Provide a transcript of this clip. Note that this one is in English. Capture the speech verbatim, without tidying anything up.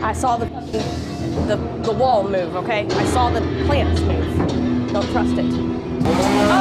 I saw the, the the wall move, okay? I saw the plants move. Don't trust it.